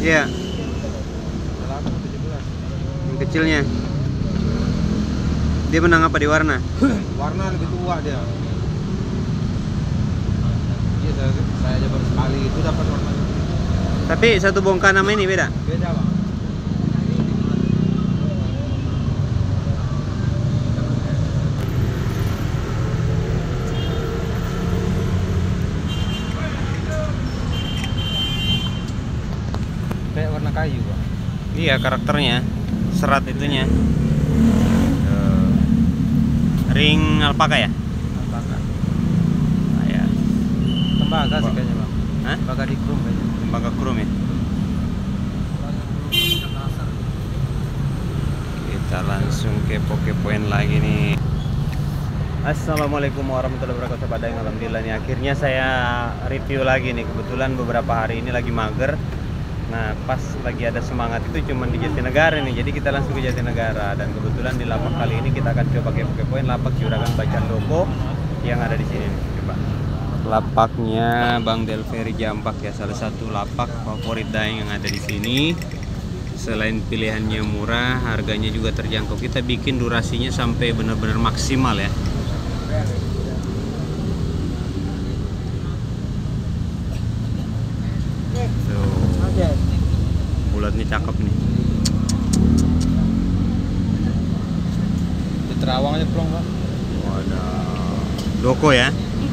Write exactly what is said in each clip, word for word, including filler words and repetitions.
Iya. Lama tujuh belas. Yang kecilnya. Dia menang apa di warna? Warna lebih tua dia. Iya, saya, saya aja baru sekali itu dapat warna. Tapi satu bongkar nama ini beda. Beda, Bang. Kayak warna kayu, Bang. Iya, karakternya, serat itunya. Tuh. Ring alpaka ya? Apakah? Ah, ya. Tembaga sih kayaknya, Bang. Hah? Tembaga di krum kayaknya. Tembaga krum ya? Kita langsung kepo-kepoin lagi nih. Assalamualaikum warahmatullahi wabarakatuh, sahabat dagang. Alhamdulillah nih akhirnya saya review lagi nih. Kebetulan beberapa hari ini lagi mager. Nah, pas lagi ada semangat itu cuman di Jatinegara nih. Jadi kita langsung ke Jatinegara, dan kebetulan di lapak kali ini kita akan coba kepo-kepoin lapak Juragan Bacandoko yang ada di sini nih. Coba. Lapaknya Bang Delveri Jampak ya, salah satu lapak favorit daeng yang ada di sini. Selain pilihannya murah, harganya juga terjangkau. Kita bikin durasinya sampai benar-benar maksimal ya. Tuh. Bulatnya cakep nih. Di Terawang aja plong, Bang. Waduh. Doko ya.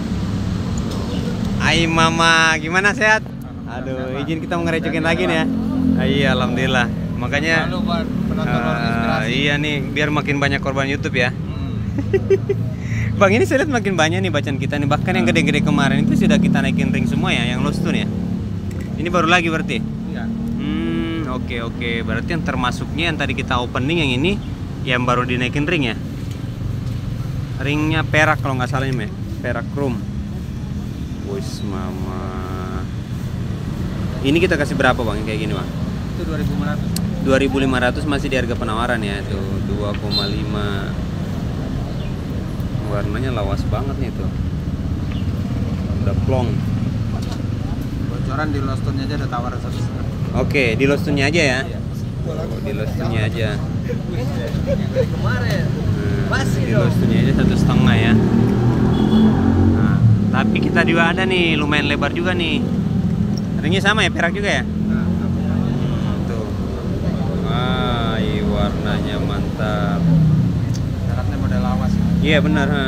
Hai mama, gimana sehat? Aduh, izin kita mau ngerecokin lagi nih ya. Ah, iya, alhamdulillah. Makanya Lalu, Bang, penonton uh, orang inspirasi. iya nih, biar makin banyak korban YouTube ya. Hmm. Bang, ini saya lihat makin banyak nih bacaan kita nih. Bahkan yang gede-gede kemarin itu sudah kita naikin ring semua ya, yang lost tune ya. Ini baru lagi berarti? Iya. Hmm, oke oke. Berarti yang termasuknya yang tadi kita opening yang ini yang baru dinaikin ring ya. Ringnya perak kalau nggak salah ini, perak chrome. Wis mama. Ini kita kasih berapa Bang yang kayak gini Bang? Itu dua ribu lima ratus. dua ribu lima ratus masih di harga penawaran ya, itu dua koma lima. Warnanya lawas banget nih tuh. Udah plong. Bocoran di Lostonnya aja ada tawaran satu setengah. Oke, di lostunnya aja ya. Iya. Oh, di lostunnya aja. Kemarin. Hmm, di lostunnya aja satu setengah ya. Nah, tapi kita juga ada nih, lumayan lebar juga nih. Ringnya sama ya, perak juga ya? Nah, Tuh. Ah, iya, warnanya mantap. syaratnya model lawas. Iya benar ha.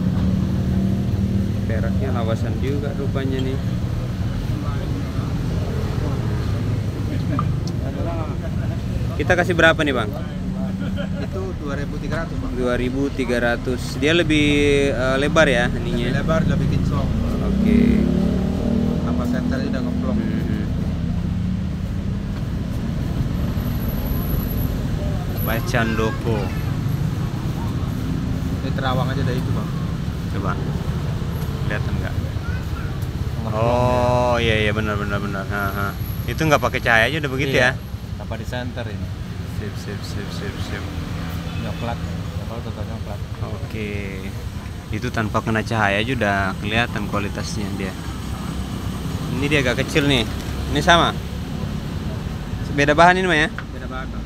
Peraknya lawasan juga rupanya nih. Kita kasih berapa nih Bang? Itu dua ribu tiga ratus, Bang. dua ribu tiga ratus. Dia lebih uh, lebar ya Lebih ininya. lebar, lebih kinclong. Oke. Apa senternya udah ngeplong. Hmm. Bacandoko. Di Terawang aja ada itu, Bang. Coba. Kelihatan nggak? Ngeplong Oh iya iya benar benar benar. Ha, ha. Itu nggak pakai cahaya aja udah begitu Iya. ya? Tanpa di center ini. Sip sip sip sip sip. Nyoklat. Kalau total nyoklat. Oke. Itu tanpa kena cahaya aja udah kelihatan kualitasnya dia. Ini dia agak kecil nih. Ini sama. Beda bahan ini mah ya? Beda bahan, Bang.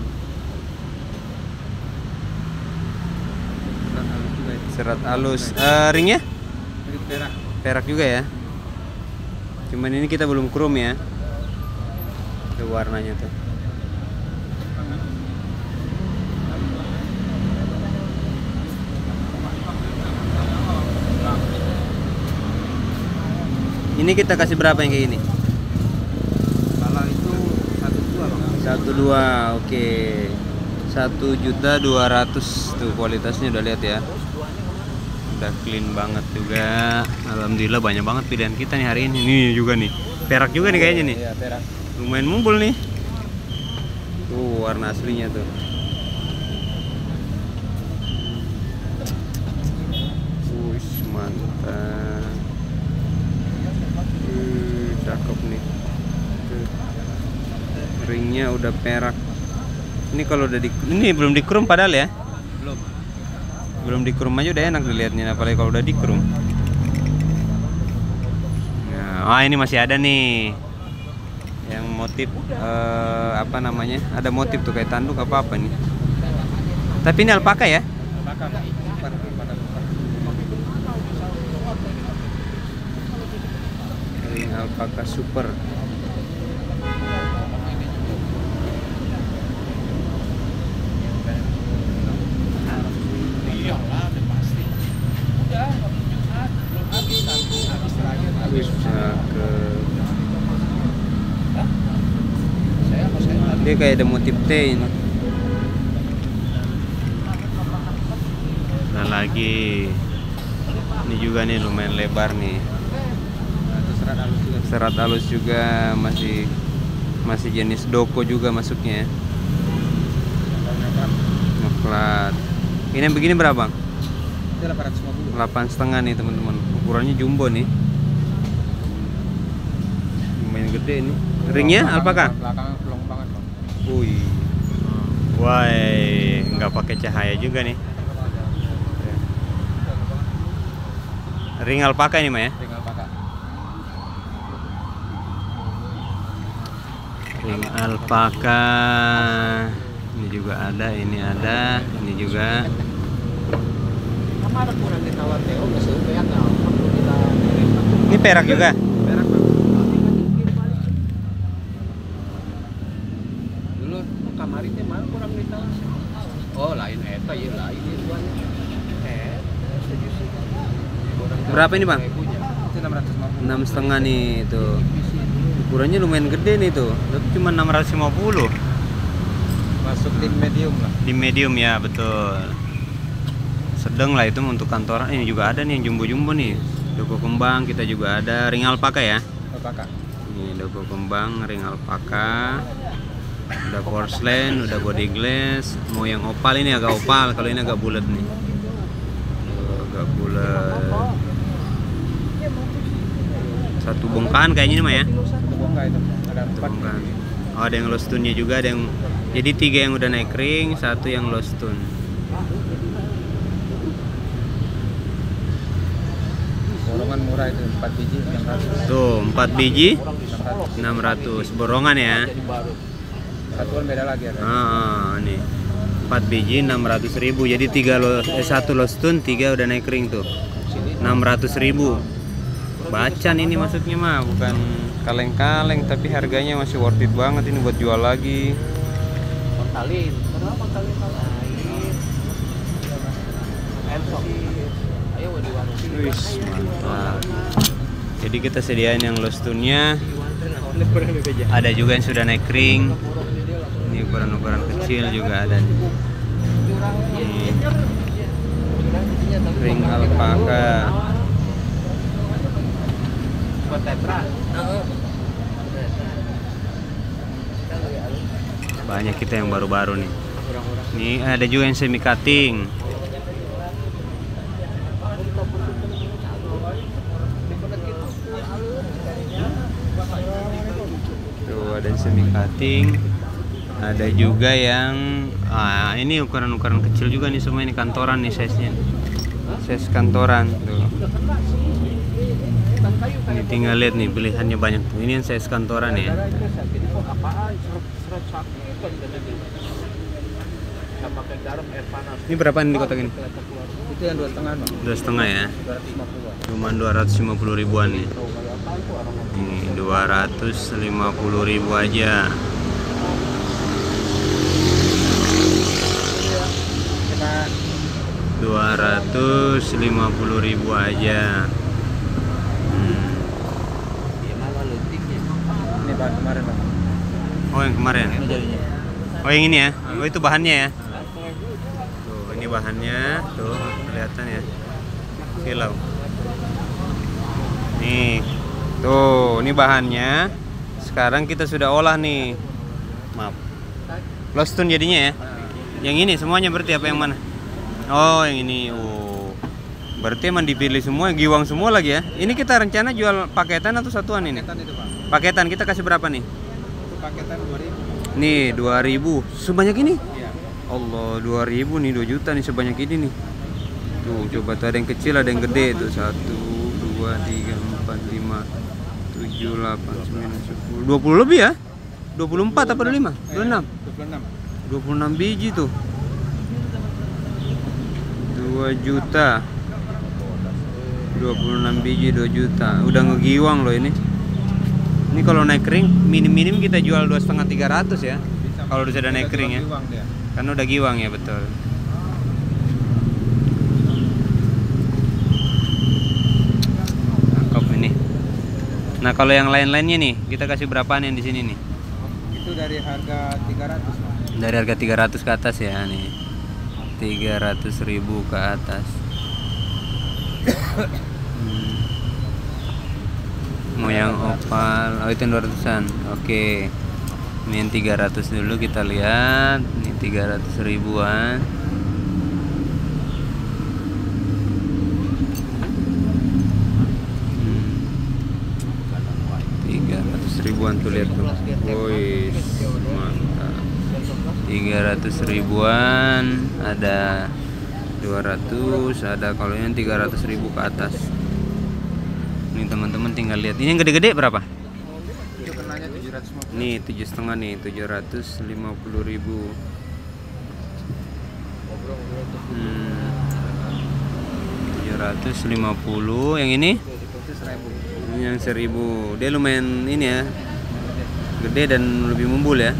Serat halus juga itu. Serat halus. Eh, ringnya? Ini perak. Perak juga ya. Cuman ini kita belum chrome ya. Itu warnanya tuh. Ini kita kasih berapa yang kayak gini? Kalau itu satu dua, Bang. Satu dua, oke. Satu juta dua ratus tuh kualitasnya udah lihat ya. Udah clean banget juga. Alhamdulillah banyak banget pilihan kita nih hari ini. Nih juga nih. Perak juga nih kayaknya nih. Iya, perak. Lumayan mumpul nih. Tuh warna aslinya tuh. Wush, mantap. Uh, cakep nih. Tuh. Ringnya udah perak. Ini kalau udah di ini belum di chrome padahal ya. Belum. Belum di chrome aja udah enak dilihatnya, apalagi kalau udah di chrome. Nah, ah ini masih ada nih. Yang motif eh, apa namanya? Ada motif tuh kayak tanduk apa apa nih. Tapi ini alpaka ya? Alpaka, super, alpaka super. Ring alpaka super. Dia kayak ada motif T ini. Nah lagi ini juga nih lumayan lebar nih. Serat halus juga. Serat halus juga, masih masih jenis doko juga masuknya. Ngeplat. Ini yang begini berapa, Bang? Itu delapan ratus lima puluh. delapan setengah nih teman-teman. Ukurannya jumbo nih. Lumayan gede nih. Ringnya alpaka? Belakangnya pelong banget, Bang. Wih. Wah, nggak pakai cahaya juga nih. Ring alpaka ini mah ya? Ring alpaka. Ring alpaka. Ini juga ada, ini ada, ini juga. Ini perak juga. Perak, Bang. Dulu kamari teh mah kurang ditahu. Oh, lain eta ya lain duanya. Eh, Berapa ini, Bang? Itu enam ratus lima puluh. Enam setengah nih tuh. Ukurannya lumayan gede nih tuh. Tapi cuma enam ratus lima puluh. Masuk di medium lah. Di medium ya, betul. Sedang lah itu untuk kantoran. Ini juga ada nih yang jumbo-jumbo nih. Doko kembang kita juga ada. Ring alpaka ya. Alpaka. Ini doko kembang, ring alpaka. Udah porcelain, udah body glass. Mau yang opal ini agak opal, kalau ini agak bulat nih. Tuh, agak bulat. Satu bongkahan kayaknya ini mah ya. Satu bongkah itu. Ada Satu empat. bongkahan. Oh, ada yang low stone-nya juga, ada yang jadi tiga yang udah naik ring, satu yang low stone. Borongan murah itu empat biji enam ratus. Tuh, empat biji enam ratus. Borongan ya. Satuan beda lagi ada. Ah, nih. empat biji enam ratus ribu. Jadi tiga lo, eh, satu low stone, tiga udah naik ring tuh. enam ratus ribu. Bacan ini masuknya mah, bukan kaleng-kaleng, tapi harganya masih worth it banget ini buat jual lagi. Pangkalin. Kenapa pangkalin lain? Ayo di warung. Wis, mantap. Jadi kita sediain yang low stone-nya. Ada juga yang sudah naik ring. Ini ukuran-ukuran kecil juga ada. Ini ring alpaka. Banyak kita yang baru-baru nih. Ini ada juga yang semi cutting. Tuh ada yang semi cutting. Ada juga yang ah, ini ukuran-ukuran kecil juga nih, semua ini kantoran nih size-nya. Size kantoran tuh. Ini tinggal lihat nih, pilihannya banyak tuh. Ini yang size kantoran ya. Ini berapa nih di kotak ini? Itu yang dua setengah, Bang. Dua setengah ya. dua ratus lima puluh. Cuma dua ratus lima puluh ribuan nih. Ini dua ratus lima puluh ribu aja. Dua ratus lima puluh ribu aja. Hmm. Ini bahan kemarin, Bang. Oh yang kemarin. Ini jadinya. Oh yang ini ya. Oh itu bahannya ya. Tuh ini bahannya. Tuh kelihatan ya. Silau. Nih. Tuh ini bahannya. Sekarang kita sudah olah nih. Maaf. Low stone jadinya ya. Yang ini semuanya berarti apa yang mana? Oh yang ini. Oh. Berarti emang dipilih semua, giwang semua lagi ya. Ini kita rencana jual paketan atau satuan ini? Paketan itu, Bang. Paketan kita kasih berapa nih? Itu paketan dua ribu. Nih dua ribu. Sebanyak ini? Iya. Allah, dua ribu nih, dua juta nih sebanyak ini nih. Tuh, coba tuh ada yang kecil, ada yang gede tuh. satu, dua, tiga, empat, lima, tujuh, delapan, sembilan, sepuluh, dua puluh lebih ya? dua puluh empat apa dua puluh lima? dua puluh enam. dua puluh enam. dua puluh enam biji tuh. dua juta. dua puluh enam biji dua juta. Udah ngegiwang loh ini. Ini kalau naik kering minim-minim kita jual dua setengah tiga ratus ya. Kalau sudah naik kering ya. Karena udah giwang ya, betul. Cakep ini. Nah, kalau yang lain-lainnya nih, kita kasih berapaan yang di sini nih? Itu dari harga tiga ratus. Dari harga tiga ratus ke atas ya nih. tiga ratus ribu ke atas. hmm. Mau yang opal, oh itu dua ratusan. Oke. Ini yang tiga ratus dulu kita lihat. Ini tiga ratus ribuan. tiga ratus ribuan tuh, lihat tuh. Woi, mantap. tiga ratus ribuan, ada dua ratus, ada kalau yang tiga ratus ribu ke atas. Ini teman-teman tinggal lihat. Ini yang gede-gede berapa? Itu kenanya tujuh ratus lima puluh. Nih tujuh setengah nih, tujuh ratus lima puluh ribu. Hmm. tujuh ratus lima puluh. Yang ini? Itu seribu. Ini yang seribu. Dia lumayan ini ya, gede dan lebih mumbul ya.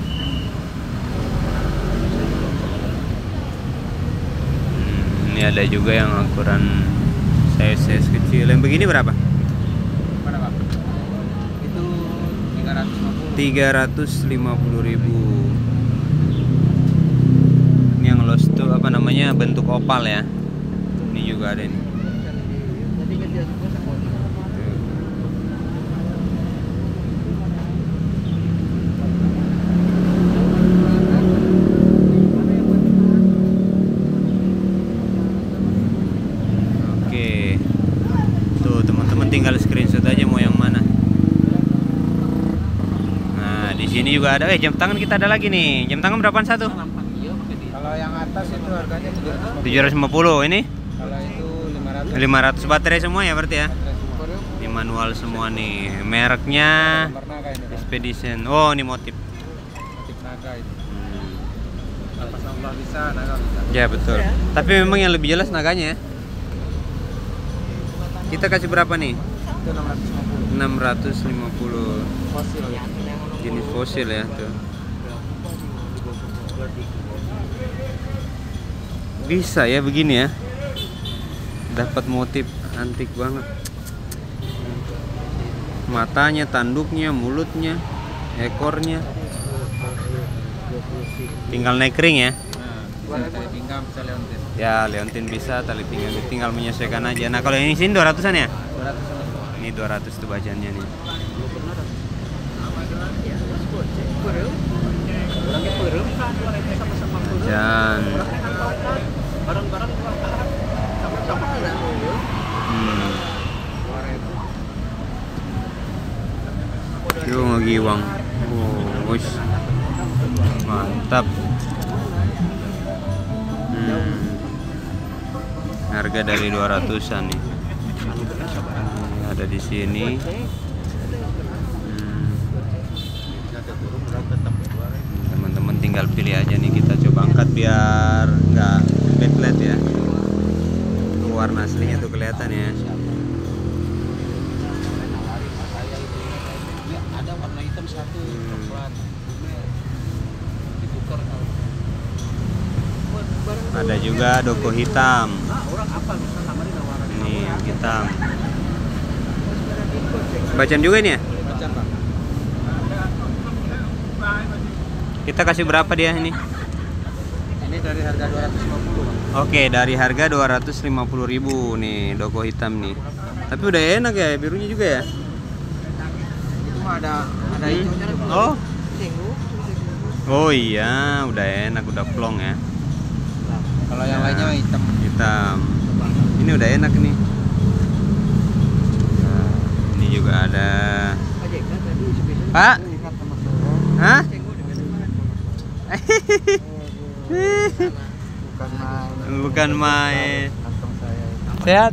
Hmm, ini ada juga yang ukuran size-size kecil. Yang begini berapa? Mana, Pak? Itu tiga ratus lima puluh. tiga ratus lima puluh ribu. Ini yang los tuh apa namanya, bentuk opal ya. Ini juga ada ini. Oke. Tuh teman-teman tinggal screenshot aja mau yang mana. Nah, di sini juga ada. Eh, jam tangan kita ada lagi nih. Jam tangan berapaan satu? Kalau yang atas itu harganya tujuh ratus lima puluh. Ini Kalau itu lima ratus. lima ratus. Baterai semua ya berarti ya. Baterai semua. Ini manual semua nih. Mereknya Gambar naga ini, Pak. Expedition. Oh, ini motif. Motif naga itu. Hmm. Lapas Allah bisa, naga bisa. Ya betul. Tapi memang yang lebih jelas naganya ya. Kita kasih berapa nih? Itu enam ratus lima puluh. enam ratus lima puluh. Fosil ya. Jenis fosil ya tuh. Bisa ya begini ya. Dapat motif antik banget. Matanya, tanduknya, mulutnya, ekornya. Tinggal naik ring ya. Nah, bisa tali pinggang, bisa leontin. Ya, leontin bisa, tali pinggang tinggal menyesuaikan aja. Nah, kalau yang ini sini dua ratusan ya? dua ratus. Ini dua ratus tuh bajannya nih. Dan Barang-barang sama-sama. hmm. Yo ngegiwang. Oh, wush. Mantap. Hmm. Harga dari dua ratusan nih. Ini ada di sini. Hmm. Teman-teman tinggal pilih aja nih, kita coba angkat biar nggak backlight ya. Tuh warna aslinya tuh kelihatan ya. Ada warna hitam satu, coklat. Ditukar kalau. Ada juga doko hitam. Orang apa bisa namarin nawaran? Ini yang hitam. Bacan juga ini ya? Bacan, Pak. Kita kasih berapa dia ini? Ini dari harga dua ratus lima puluh, Pak. Oke, dari harga dua ratus lima puluh ribu nih doko hitam nih. Tapi udah enak ya, birunya juga ya. Itu mah ada ada Hmm. hijaunya, Pak. Oh. Singgu. Oh iya, udah enak, udah plong ya. Kalau yang lainnya hitam. Hitam. Ini udah enak nih. Nah, ini juga ada. Pak? Hah? Bukan main. Bukan main. Kantong saya. Sehat?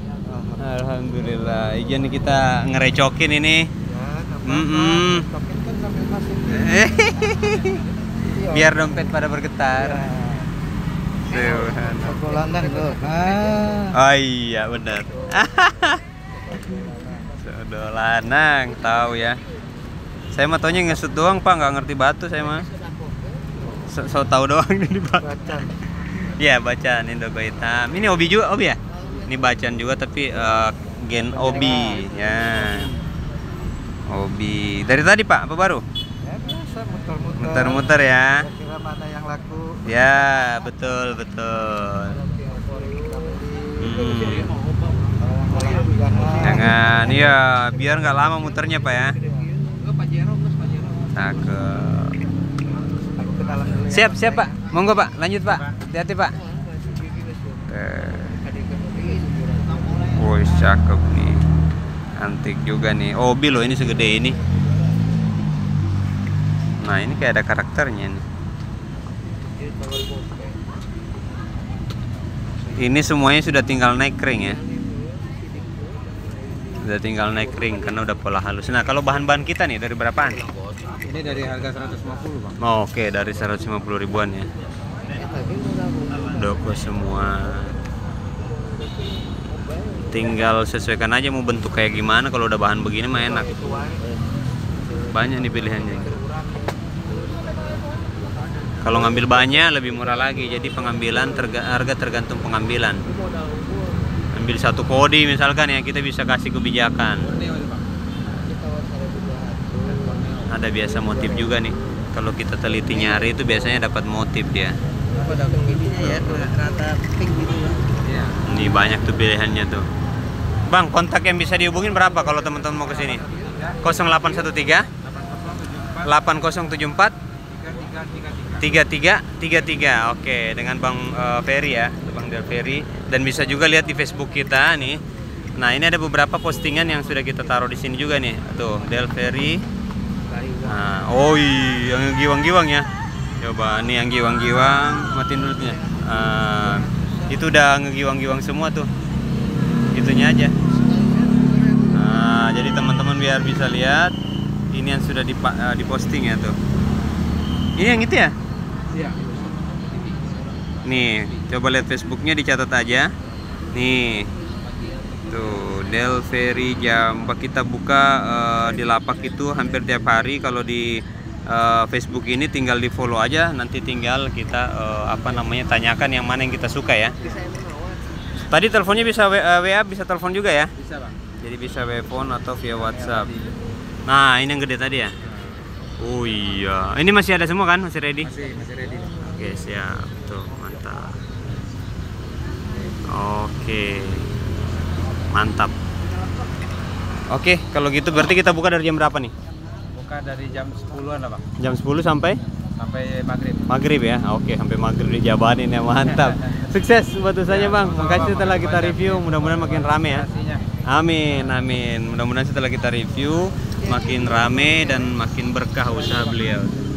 Alhamdulillah. Iya nih kita ngerecokin ini. Ya, Mm-mm. Token kan sampai masuk. Biar dompet pada bergetar. Satu lanang tuh. Ah. Oh iya benar. Sudah lanang tahu ya. Saya mah taunya ngesut doang Pak, nggak ngerti batu saya mah. So, so tahu doang ini Pak. Bacan. Iya bacaan Indogo hitam. Ini obi juga obi ya? Ini bacaan juga tapi uh, gen obi ya. Obi. Dari tadi Pak, apa baru? Ya biasa muter-muter. Muter-muter ya. Kira mana yang laku. Ya, betul, betul. Hmm. Jangan, iya, biar nggak lama muternya Pak ya. Cakep. Siap, siap Pak. Monggo Pak, lanjut Pak. Hati-hati Pak. Woi, cakep nih. Antik juga nih. Obi loh, ini segede ini. Nah, ini kayak ada karakternya nih. Ini semuanya sudah tinggal naik ring ya. Sudah tinggal naik ring karena udah pola halus. Nah, kalau bahan-bahan kita nih dari berapaan? Ini dari harga seratus lima puluh Bang. Oh, oke, okay. Dari seratus lima puluh ribuan ya. Doko semua. Tinggal sesuaikan aja mau bentuk kayak gimana. Kalau udah bahan begini mah enak. Banyak nih pilihannya. Kalau ngambil banyak lebih murah lagi. Jadi pengambilan terga, harga tergantung pengambilan. Ambil satu kodi misalkan ya, kita bisa kasih kebijakan. Ada biasa motif juga nih. Kalau kita teliti nyari itu biasanya dapat motif dia. Ya, rata pink gitu ya. Ini banyak tuh pilihannya tuh. Bang, kontak yang bisa dihubungin berapa kalau teman-teman mau ke sini? nol delapan satu tiga delapan nol tujuh empat tiga tiga tiga tiga. Oke, dengan Bang uh, Ferry ya, Bang Del Ferry. Dan bisa juga lihat di Facebook kita nih. Nah, ini ada beberapa postingan yang sudah kita taruh di sini juga nih. Tuh, Del Ferry. Nah, oh iya, yang giwang-giwang ya. Coba nih yang giwang-giwang, matiin dulu nya. Uh, itu udah ngegiwang-giwang semua tuh. Itunya aja. Nah, jadi teman-teman biar bisa lihat ini yang sudah dipa, uh, diposting ya tuh. Ini yang itu ya? Iya. Nih, coba lihat Facebooknya, dicatat aja. Nih, tuh Del Ferry jam kita buka uh, di lapak itu hampir tiap hari. Kalau di uh, Facebook ini tinggal di follow aja. Nanti tinggal kita uh, apa namanya tanyakan yang mana yang kita suka ya. Tadi teleponnya bisa W A, bisa telepon juga ya? Bisa Bang. Jadi bisa W phone atau via WhatsApp. Nah, ini yang gede tadi ya? Oh iya, ini masih ada semua kan? Masih ready? Masih, masih ready. Oke, siap. Tuh, mantap. Oke. Mantap. Oke, kalau gitu berarti kita buka dari jam berapa nih? Buka dari jam sepuluhan lah Bang. Jam sepuluh sampai? Sampai maghrib. Maghrib ya? Oke, sampai maghrib dijabanin ya, mantap. Sukses buat usahanya Bang. Makasih setelah kita review, mudah-mudahan makin rame ya. Amin, amin. Mudah-mudahan setelah kita review makin rame dan makin berkah usaha beliau.